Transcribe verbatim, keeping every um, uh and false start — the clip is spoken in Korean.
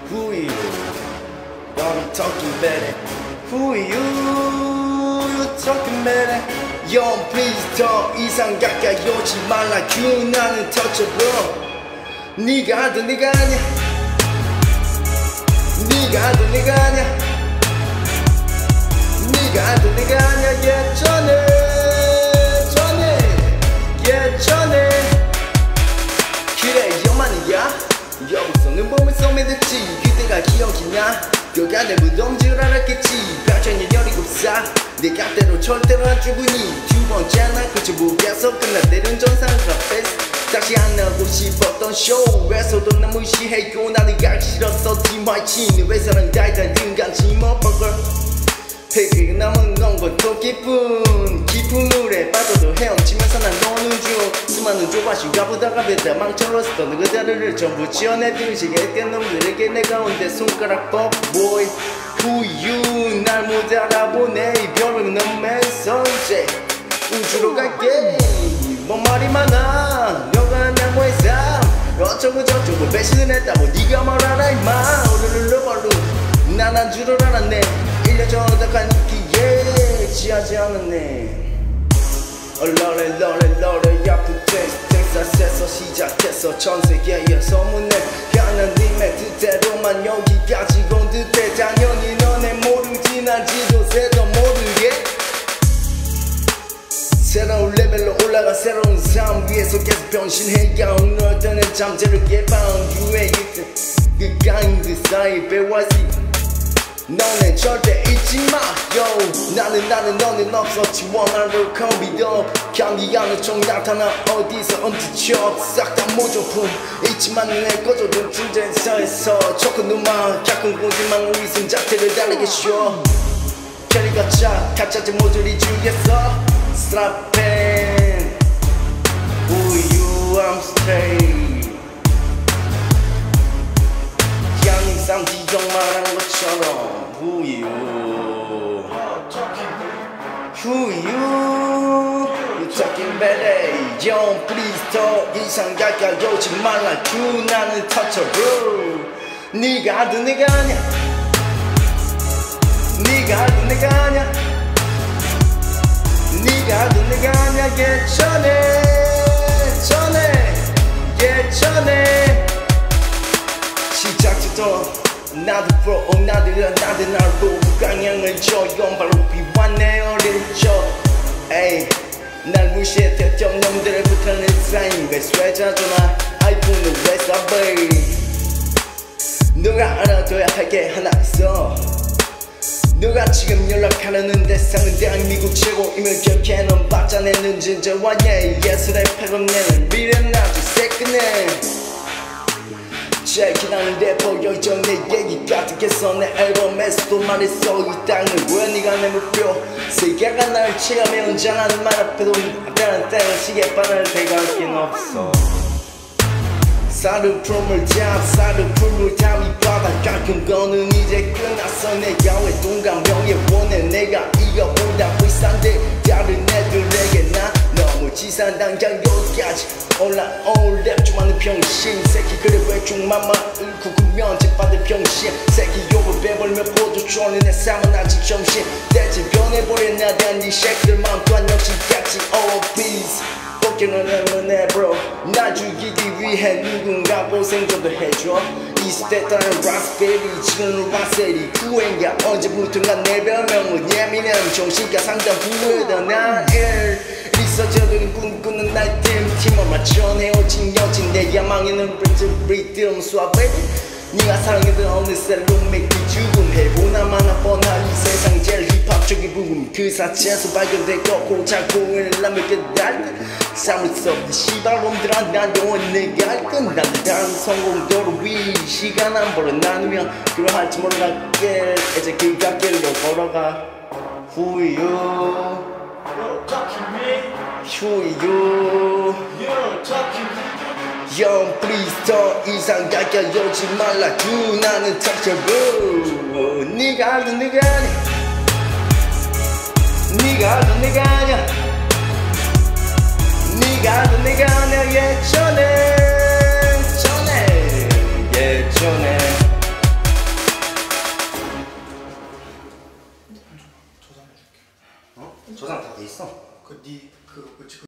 Who are you? I'm talking better. Who are you? You're talking better. Yo, please 더 이상 가까이 오지 말라. 큐 나는 touchable. 네가 하던 네가 아냐. 네가 하던 네가 아냐. 네가 하던 네가 아냐. 예전에 전에 예전에 그래 여만이야. 여기서는 보면서 믿었지. 그때가 기억이나 너가 내 무덤 줄 알았겠지. 별천이 열일곱 살 내 갓대로 절대로 안 죽으니. 두 번째 날 그저 무게서 끝날 때는 전상을 앞에서 다시 안 나오고 싶었던 쇼에서도 난 무시해요. 나는 가기 싫었어. 팀 화이팅 내 회사는 달달 등간지 머버걸 회개가 남은 건 것도 기쁜 깊은 물에 빠져도 헤엄치면서 난 노는 중. 수많은 조바심 가보다가 배다 망쳐졌던 그자들을 전부 지어내 등식했던 놈들에게 내 가운데 손가락 뻗 boy who you 날 못 알아보네. 이 별을 넘으면서 이제 우주로 갈게. 뭔 말이 많아 너가 나무의 삶 어쩌고 저쩌고 배신을 했다고 네가 뭘 알아 임마. 오르르르 벌루 난 안 줄을 알았네. 일려져다간 기에 지하지 않았네. 얼러레 러레 러레 아픈 텍사스에서 시작해서 전세계에 소문내 하나님의 뜻대로만 여기까지 온 듯해. 당연히 너네 모르지 난 지도새도 모르게 새로운 레벨로 올라가 새로운 삶 위에서 계속 변신해야 오늘 떠는 잠재를 개방 유해 있던 그 가인들 사이 배워지. 너는 절대 잊지마 yo. 나는 나는 너는 없었지. 원하는 컴비더 감기 안에 총 나타나 어디서 엄지쳐 싹 다 모조품. 잊지만 내 꺼져둔 침대에서 조금 음악 가끔 공지만 위승 자태를 달리게 쉬어. 캐리 가짜 가짜제 모조리 중에서 스트라펜 Who you I'm straight. 양상 지정 말한 것처럼 Who you Who you You talking better. Yo please 더 이상 가까이 오지 말라. 큐 나는 touchable. 네가 하던 네가 아냐. 네가 하던 네가 아냐. 네가 하던 네가 아냐. 예전에 전에 예전에 시작부터 나도 프로 나들은 나들 날 보고 강양을 줘. 이건 바로 비완의 어린 적. 에이 날 무시해 대점 놈들을 붙하는 사인 왜 쇠자잖아. 아이폰은 왜 싸베이. 너가 알아둬야 할 게 하나 있어. 너가 지금 연락하려는 대상은 대한민국 최고이면 결케 넌 받아내는 진짜와 예 예술의 패럼 내는 미래는 아주 새끈해. 제기나는 래퍼 여전 내 얘기 가득해서 내 앨범에서도 말했어. 이 땅은 왜 네가 내 목표. 세계가 날 체감해 혼자라는 말 앞에도 앞에는 때는 시계바늘 대갈 긴 없어. 사르 풀물 담 사르 풀물 담 이 바다 가끔 거는 이제 끝났어. 내가 왜 동감병에 원해. 내가 이겨보다 비싼데 다른 애들에게 나 너무 치사한 당장 여기까지 올라올 랩 좀 하는 병신 새끼. 그래 왜 중만만 읊고 구면제 받을 병신 새끼. 욕을 배벌며 보조초는 내 삶은 아직 점심 대체 변해버린 나대한 네 쉑들만 또한 역시 같이 oh please 꽃게는 해문해 bro. 날 죽이기 위해 누군가 고생도 해줘. 이십 대 따는 라스베리 지금은 라세리 구행야. 언제부턴가 내 별명은 예민한 정신과 상담 후회다. 난 일 있어져도 꿈꾸는 날 팀 팀을 맞춰 내어진 여친 내 야망에는 브릿지 브리듬 수아베. 네가 사랑해도 어느새 룸메이트 죽음 해보나마나 뻔한 이 세상 제일 힙합적인 부분 그 사체에서 발견되고 고작공을 남을 깨달을 삶을 썩는 시발놈들아. 난 영원히 내가 알건 난 다른 성공도로 위 시간 안 벌어 나누면 그러할지 몰랐게 이제 그 갓길로 걸어가. Who are you? You're talking me. Who are you? You're talking me. Yo please 더 이상 가까이 오지 말라. 두 나는 touchable. 네가 알던 네가 아냐. 네가 알던 네가 아냐. 네가 알던 네가 아냐. 예전에 전에 예전에 저장 다 돼 있어. 그니그 그, 그,